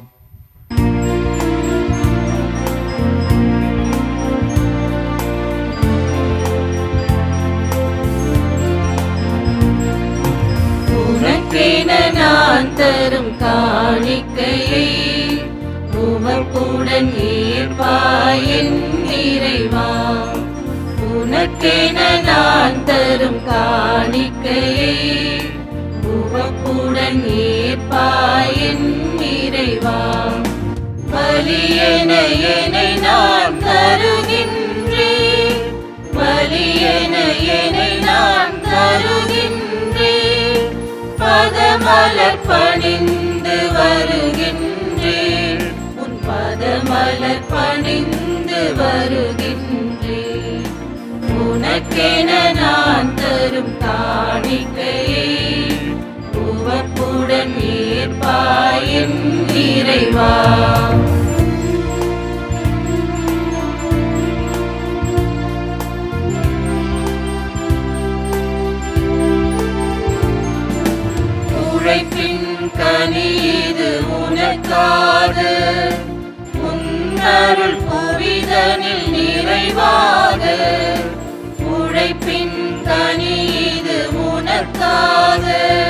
நான் தரும் காணிக்கையை உமக்குடன் ஏற்பாயின் இறைவா, உனக்கென நான் தரும் காணிக்கையை உமக்குடன் ஏற்பாயின் இறைவா, பலியென என்னை நான் தருகின்றேன், பலியென என்னை நான் தருகின்றேன், பதமலர் பணிந்து வருகின்றேன், உன் பதமலர் பணிந்து வருகின்றேன், உனக்கென நான் தரும் காணிக்கையை உவப்புடன் ஏற்பாயின் இறைவா. உழைப்பின் கனிது உனக்காக, உன்னருள் புவிதனில் நிறைவாக, உழைப்பின் கனிது உனக்காக,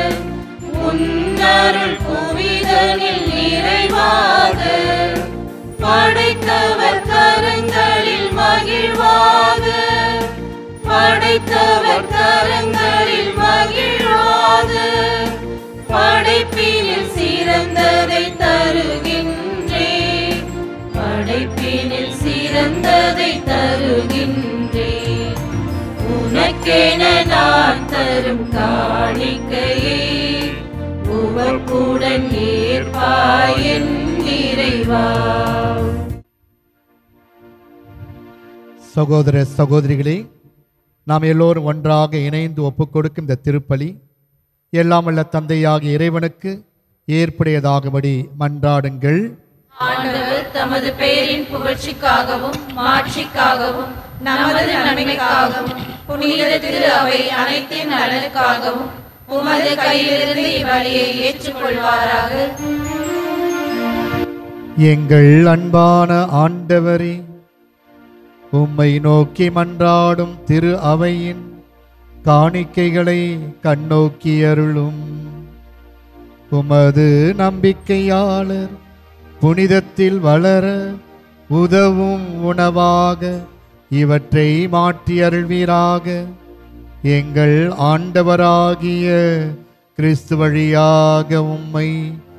உன்னருள் புவிதனில் நிறைவாக, படைத்தவர் கரங்களில் மகிழ்வாக, படைத்தவர் கரங்களில் மகிழ்வாக, படைப்பினில் சிறந்ததை தருகின்றேன், படைப்பினில் சிறந்ததை தருகின்றேன், உனக்கென நான் தரும் காணிக்கையை உமக்குடன் ஏற்பாய் என் இறைவா. சகோதர சகோதரிகளே, நாம் எல்லோரும் ஒன்றாக இணைந்து ஒப்புக்கொடுக்கும் இந்த திருப்பலி எல்லாம் வல்ல தந்தையாகிய இறைவனுக்கு ஏற்புடையதாகபடி மன்றாடுங்கள். ஆண்டவர் தமது பெயரின் புகழ்ச்சிக்காகவும் மாட்சிக்காகவும் நமது நன்மைக்காகவும் புனித திரு அவை அனைத்தின் நலனுக்காகவும் உமது கையிலிருந்து இவ்வழியை ஏற்றுக்கொள்வாராக. எங்கள் அன்பான ஆண்டவரே, உம்மை நோக்கி மன்றாடும் திரு அவையின் காணிக்கைகளை கண்ணோக்கி அருளும். உமது நம்பிக்கையாளர் புனிதத்தில் வளர உதவும் உணவாக இவற்றை மாற்றி அருள்வீராக. எங்கள் ஆண்டவராகிய கிறிஸ்து வழியாக உம்மை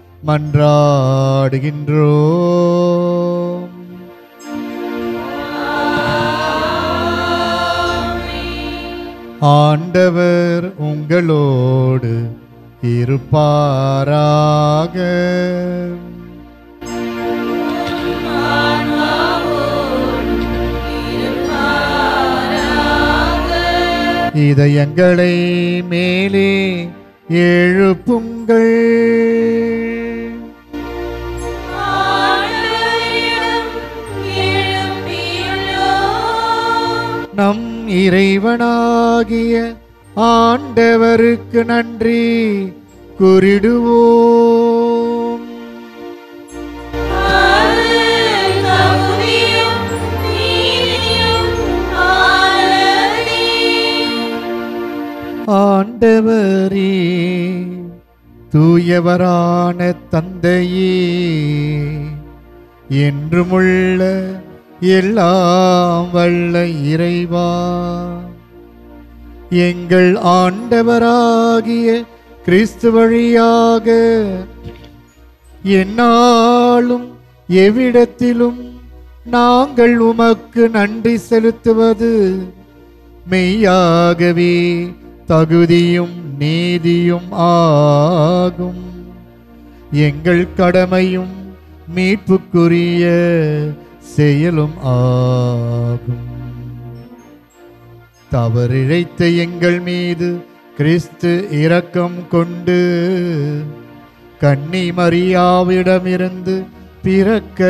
மன்றாடுகின்றோம். ஆண்டவர் உங்களோடு இருப்பாராக. இதயங்களை மேலே எழுப்புங்கள். நம் இறைவனாகிய ஆண்டவருக்கு நன்றி கூறிடுவோம். ஆண்டவரே, தூயவரான தந்தையே, என்றுமுள்ள எல்லாம் வல்ல இறைவா, எங்கள் ஆண்டவராகிய கிறிஸ்து வழியாக எந்நாளும் எவ்விடத்திலும் நாங்கள் உமக்கு நன்றி செலுத்துவது மெய்யாகவே தகுதியும் நீதியும் ஆகும். எங்கள் கடமையும் மீட்புக்குரிய செயலும் ஆகும். தவறிழைத்த எங்கள் மீது கிறிஸ்து இரக்கம் கொண்டு கன்னி மரியாவிடமிருந்து பிறக்க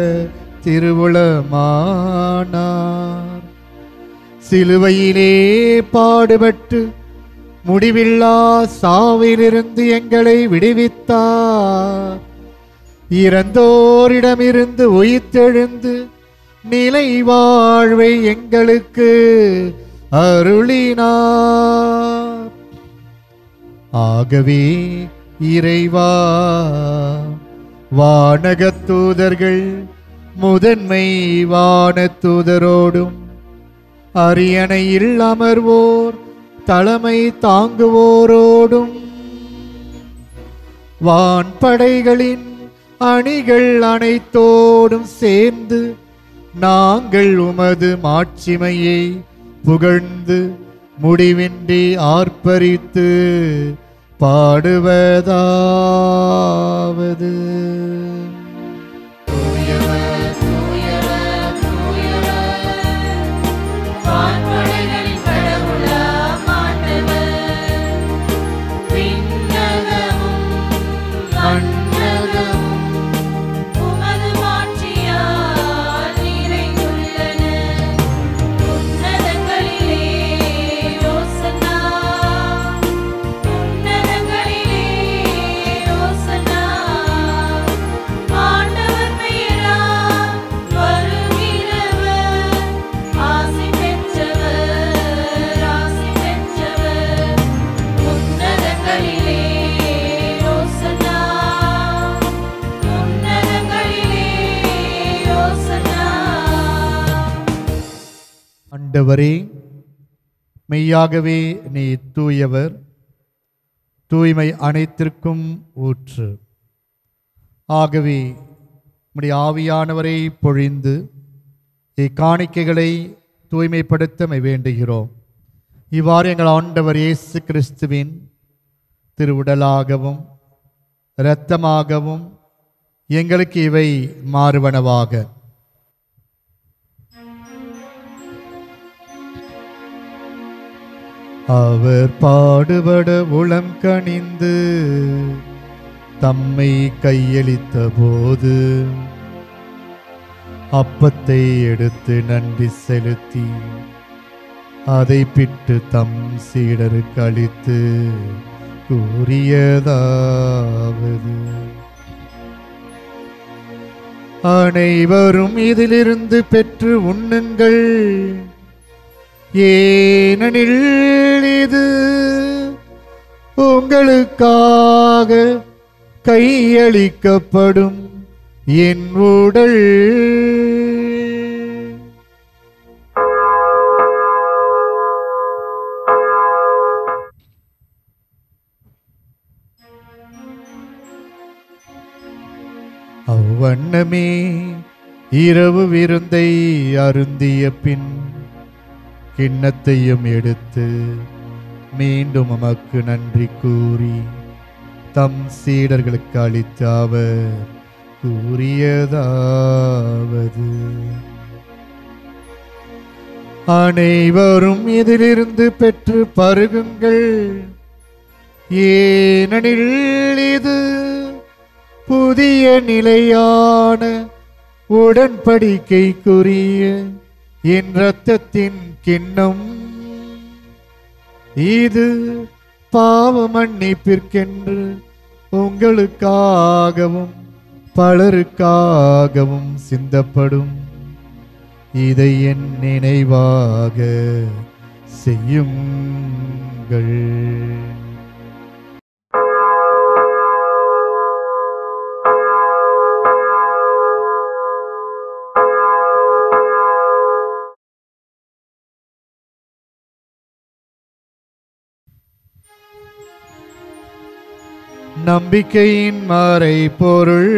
திருவுளமானார். சிலுவையிலே பாடுபட்டு முடிவில்லா சாவிலிருந்து எங்களை விடுவித்தார். இறந்தோரிடமிருந்து உயிர்த்தெழுந்து நிலை வாழ்வை எங்களுக்கு அருளினார். ஆகவே இறைவா, வானகத் தூதர்கள் முதன்மை வானதூதரோடும் அரியணையில் அமர்வோர் தலைமை தாங்குவோரோடும் வான்படைகளின் அணிகள் அனைத்தோடும் சேர்ந்து நாங்கள் உமது மாட்சிமையை புகழ்ந்து முடிவின்றி ஆர்ப்பரித்து பாடுவதாவது: ஆண்டவரே, மெய்யாகவே நீ தூயவர், தூய்மை அனைத்திற்கும் ஊற்று. ஆகவே உம்முடைய ஆவியானவரை பொழிந்து இக்காணிக்கைகளை தூய்மைப்படுத்த வேண்டுகிறோம். இவ்வாறு எங்கள் ஆண்டவர் இயேசு கிறிஸ்துவின் திருவுடலாகவும் இரத்தமாகவும் எங்களுக்கு இவை மாறுவனவாக. அவர் பாடுபட உளம் கனிந்து தம்மை கையளித்த போது அப்பத்தை எடுத்து நன்றி செலுத்தி அதை பிட்டு தம் சீடருக்கு அளித்து கூறியதாவது: அனைவரும் இதிலிருந்து பெற்று உண்ணுங்கள், ஏனெனில் இது உங்களுக்காக கையளிக்கப்படும் என் உடல். அவ்வண்ணமே இரவு விருந்தை அருந்திய பின் கிண்ணத்தையும் எடுத்து மீண்டும் உமக்கு நன்றி கூறி தம் சீடர்களுக்கு அளித்த அவர் கூறியதாவது: அனைவரும் இதிலிருந்து பெற்று பருகுங்கள், ஏனெனில் இது புதிய நிலையான உடன்படிக்கைக்குரிய என் இரத்தத்தின் கிண்ணம். இது பாவ மன்னிப்பிற்கென்று உங்களுக்காகவும் பலருக்காகவும் சிந்தப்படும். இதை என் நினைவாக செய்யுங்கள். நம்பிக்கையின் மறைபொருள்.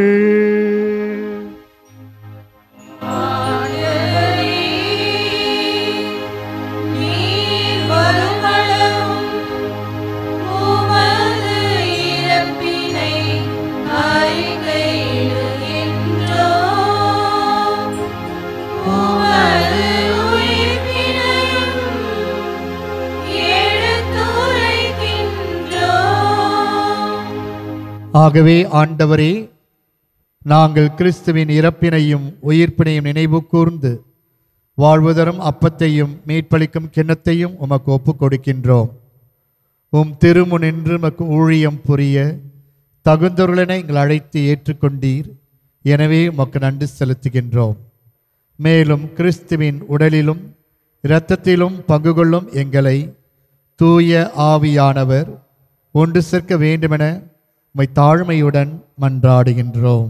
ஆகவே ஆண்டவரே, நாங்கள் கிறிஸ்துவின் இறப்பினையும் உயிர்ப்பினையும் நினைவு கூர்ந்து வாழ்வுதரும் அப்பத்தையும் மீட்பளிக்கும் கிண்ணத்தையும் உமக்கு ஒப்புக் கொடுக்கின்றோம். உம் திருமுனின்று உமக்கு ஊழியம் புரிய தகுந்தவர்களென எங்கள் அழைத்து ஏற்றுக்கொண்டீர். எனவே உமக்கு நன்றி செலுத்துகின்றோம். மேலும் கிறிஸ்துவின் உடலிலும் இரத்தத்திலும் பங்கு கொள்ளும் எங்களை தூய ஆவியானவர் ஒன்று சேர்க்க வேண்டுமென உம்மை தாழ்மையுடன் மன்றாடுகின்றோம்.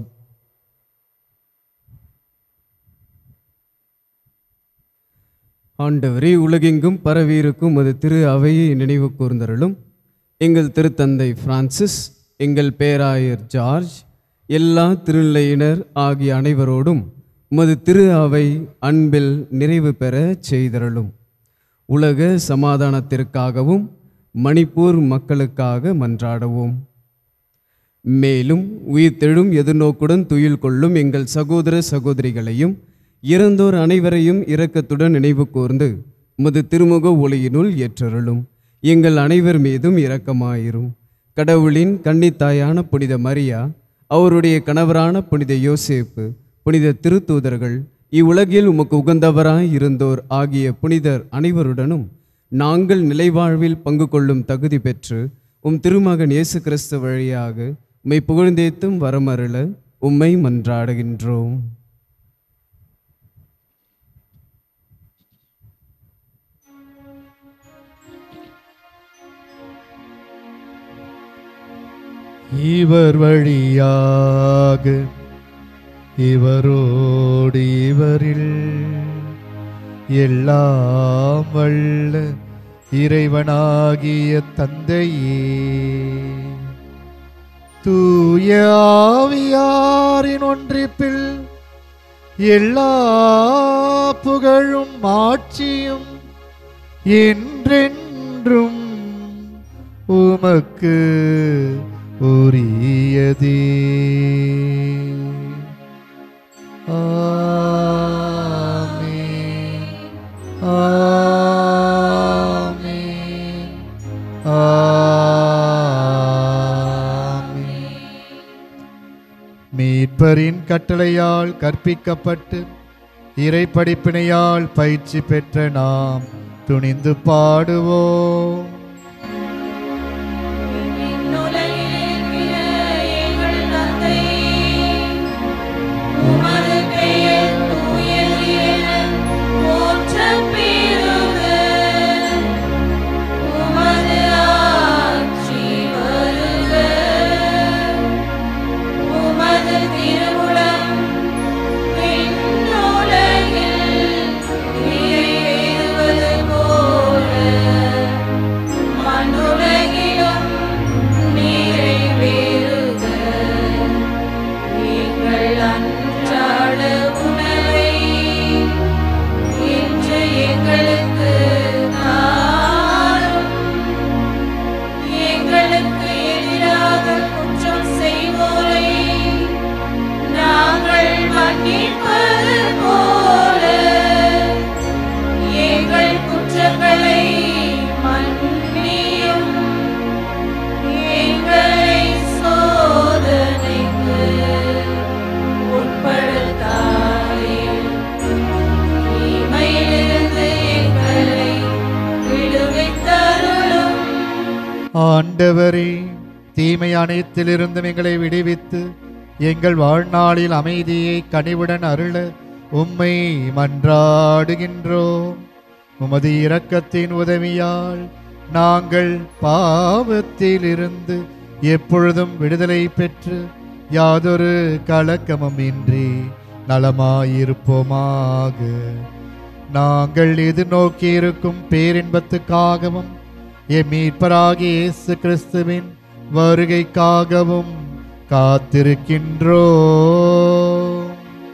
ஆண்டவரே, உலகெங்கும் பரவியிருக்கும் அது திரு அவையை நினைவு கூர்ந்தருளும். எங்கள் திருத்தந்தை பிரான்சிஸ், எங்கள் பேராயர் ஜார்ஜ், எல்லா திருநிலையினர் ஆகிய அனைவரோடும் உமது திரு அவை அன்பில் நிறைவு பெற செய்தருளும். உலக சமாதானத்திற்காகவும் மணிப்பூர் மக்களுக்காக மன்றாடுவோம். மேலும் உயிர்த்தெழும் எதிர்நோக்குடன் துயில் கொள்ளும் எங்கள் சகோதர சகோதரிகளையும் இறந்தோர் அனைவரையும் இரக்கத்துடன் நினைவு கூர்ந்து உமது திருமுக ஒளியினுள் ஏற்றருளும். எங்கள் அனைவர் மீதும் இரக்கமாயிரும். கடவுளின் கன்னித்தாயான புனித மரியா, அவருடைய கணவரான புனித யோசேப்பு, புனித திருத்தூதர்கள், இவ்வுலகில் உமக்கு உகந்தவராய் இருந்தோர் ஆகிய புனிதர் அனைவருடனும் நாங்கள் நிலைவாழ்வில் பங்கு கொள்ளும் தகுதி பெற்று உம் திருமகன் இயேசு கிறிஸ்து வழியாக உம்மை புகழ்ந்தேத்தும் வரமருள உம்மை மன்றாடுகின்றோம். இவர் வழியாக இவரோடு இவரில் எல்லாம் வல்ல இறைவனாகிய தந்தையே, தூய ஆவியாரின் ஒன்றிப்பில் எல்லா புகழும் ஆட்சியும் என்றென்றும் உமக்கு உரியதே. ஆமென். ஆமென். மீட்பரின் கட்டளையால் கற்பிக்கப்பட்டு இறை படிப்பினையால் பயிற்சி பெற்ற நாம் துணிந்து பாடுவோம். ஆண்டவரே, தீமை அனைத்திலிருந்தும் எங்களை விடுவித்து எங்கள் வாழ்நாளில் அமைதியை கனிவுடன் அருள உம்மை மன்றாடுகின்றோம். உமது இரக்கத்தின் உதவியால் நாங்கள் பாவத்திலிருந்து எப்பொழுதும் விடுதலை பெற்று யாதொரு கலக்கமும் இன்றி நலமாயிருப்போமாக. நாங்கள் எதிர்நோக்கி இருக்கும் பேரின்பத்துக்காகவும் எம் மீட்பராகிய இயேசு கிறிஸ்துவின் வருகைக்காகவும் காத்திருக்கின்றோம்.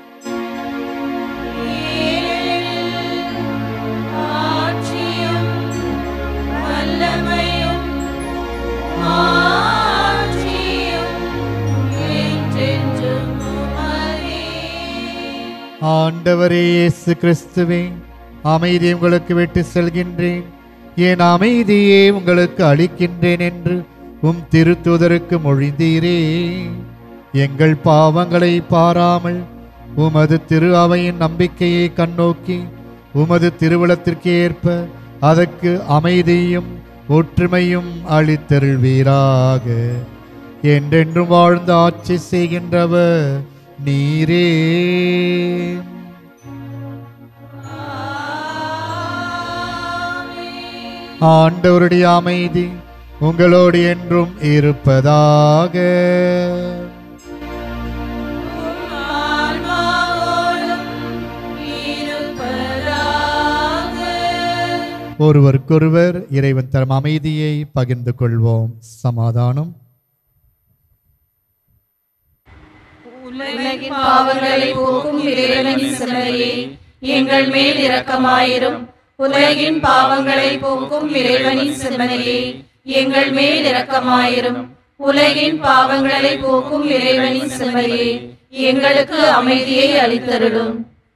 ஆண்டவரே இயேசு கிறிஸ்துவே, அமைதி உங்களுக்கு விட்டு செல்கின்றேன், என் அமைதியே உங்களுக்கு அளிக்கின்றேன் என்று உம் திருத்தூதருக்கு மொழிந்தீரே. எங்கள் பாவங்களை பாராமல் உமது திரு அவையின் நம்பிக்கையை கண்ணோக்கி உமது திருவுளத்திற்கு ஏற்ப அதற்கு அமைதியும் ஒற்றுமையும் அளித்தருள்வீராக. என்றென்றும் வாழ்ந்து ஆட்சி செய்கின்றவர் நீரே. ஆண்டவருடைய அமைதி உங்களோடு என்றும் இருப்பதாக. ஒருவருக்கொருவர் இறைவன் தரும் அமைதியை பகிர்ந்து கொள்வோம். சமாதானம். உலகின் பாவங்களை போக்கும் இறைவனின் செம்மறியே, எங்கள் மேல் இரக்கமாயிரும். உலகின் பாவங்களை போக்கும் இறைவனின் செம்மறியே, எங்கள் மேல் இரக்கமாயிரும். உலகின் பாவங்களை போக்கும் இறைவனின் செம்மறியே, எங்களுக்கு அமைதியை அளித்தருளும்.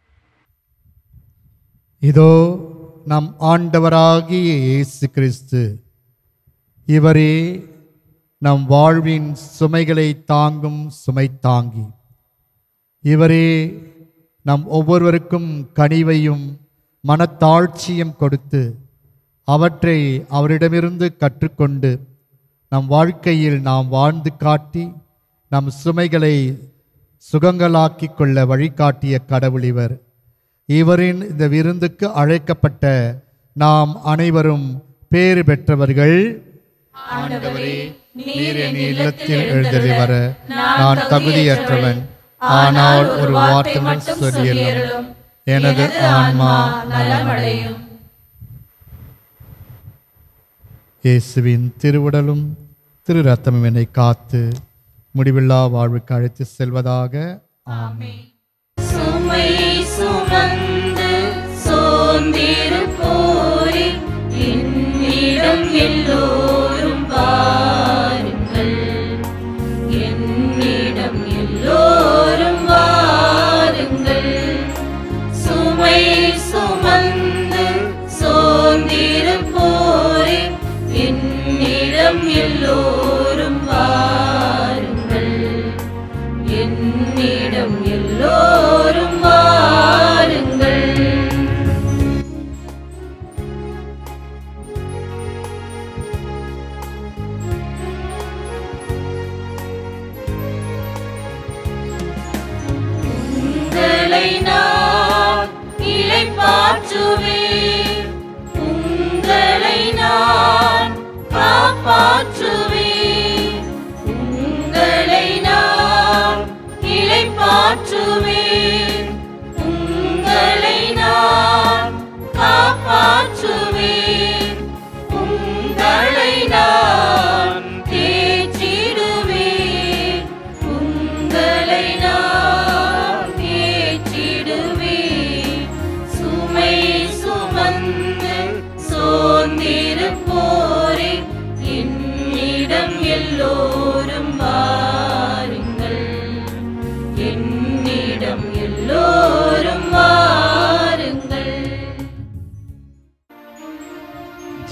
இதோ நம் ஆண்டவராகிய இயேசு கிறிஸ்து, இவரே நம் வாழ்வின் சுமைகளை தாங்கும் சுமை தாங்கி. இவரே நம் ஒவ்வொருவருக்கும் கனிவையும் மனத்தாழ்ச்சியும் கொடுத்து அவற்றை அவரிடமிருந்து கற்றுக்கொண்டு நம் வாழ்க்கையில் நாம் வாழ்ந்து காட்டி நம் சுமைகளை சுகங்களாக்கி கொள்ள வழிகாட்டிய கடவுள் இவர். இவரின் இந்த விருந்துக்கு அழைக்கப்பட்ட நாம் அனைவரும் பேறு பெற்றவர்கள். ஆண்டவரே, நீர் என் இல்லத்தில் எழுந்தருளி வர நான் தகுதியற்றவன், ஆனால் ஒரு வார்த்தை மட்டும் சொல்லியருளும், எனது ஆன்மா நலமடையும். இயேசுவின் திருவுடலும் திரு ரத்தமும் என்னை காத்து முடிவில்லா வாழ்வுக்கு அழைத்து செல்வதாக. ஆமென். சுமை சுமந்து சோர்ந்திருப்போரே, என்னிடம் எல்லோரும் வாருங்கள்.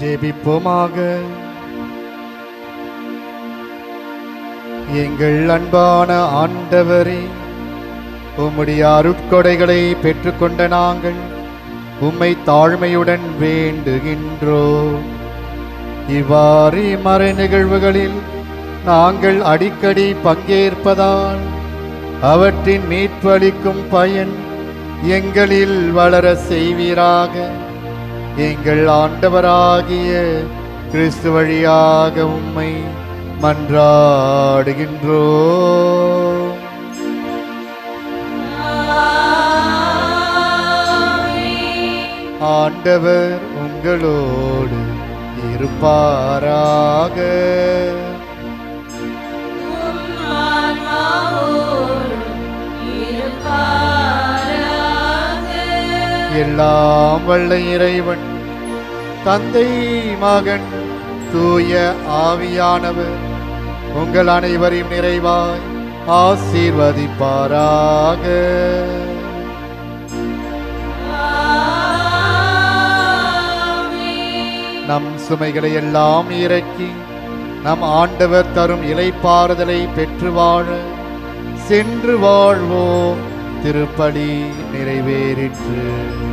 ஜெபிப்போமாக. எங்கள் அன்பான ஆண்டவரே, உம்முடைய அருட்கொடைகளை பெற்றுக்கொண்ட நாங்கள் உம்மை தாழ்மையுடன் வேண்டுகின்றோம். இவ்வாறு மறை நிகழ்வுகளில் நாங்கள் அடிக்கடி பங்கேற்பதால் அவற்றின் மீட்பு அளிக்கும் பயன் எங்களில் வளர செய்வீராக. எங்கள் ஆண்டவராகிய கிறிஸ்து வழியாக உம்மை மன்றாடுகின்றோம். ஆண்டவர் உங்களோடு இருப்பாராக. எல்லாம் வல்ல இறைவன் தந்தை, மகன், தூய ஆவியானவர் உங்கள் அனைவரையும் நிறைவாய் ஆசீர்வதிப்பாராக. நம் சுமைகளை எல்லாம் இறக்கி நம் ஆண்டவர் தரும் இளைப்பாறுதலை பெற்று வாழ சென்று வாழ்வோம். திருப்பலி நிறைவேறிற்று.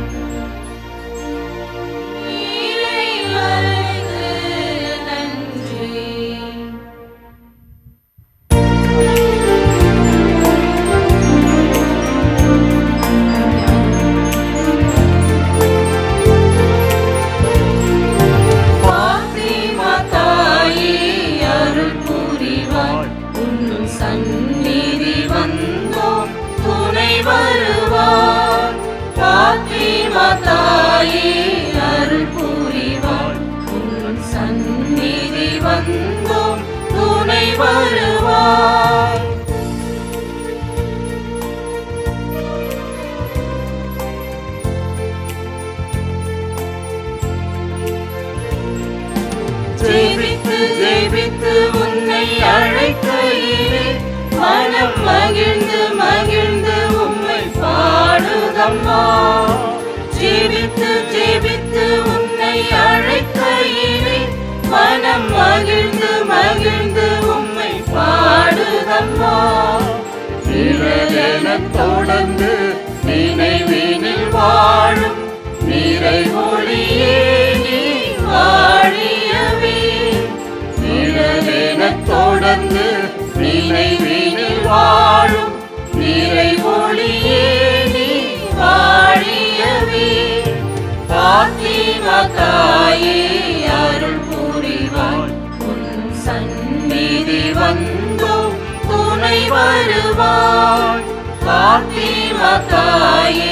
ஜெபித்து உன்னை அழைக்கையிலே மனம் மகிழ்ந்து மகிழ்ந்து உம்மை பாடுதம்மா. ஜெபித்து உன்னை அழைக்கையிலே மனம் மகிழ்ந்து மகிழ்ந்து உம்மை பாடுதம்மா. நிழலெனத் தொடர்ந்து நினைவினில் வாழும் நிறை ஒளியே நீ வாழியவே. நிழலெனத் தொடர்ந்து நினைவினில் வாழும் நிறை ஒளியே நீ வாழியவே. பாத்திமா தாயே அருள் புரிவாய், உன் சந்நிதி வந்தோம் துணை வருவாய். பாத்திமா தாயே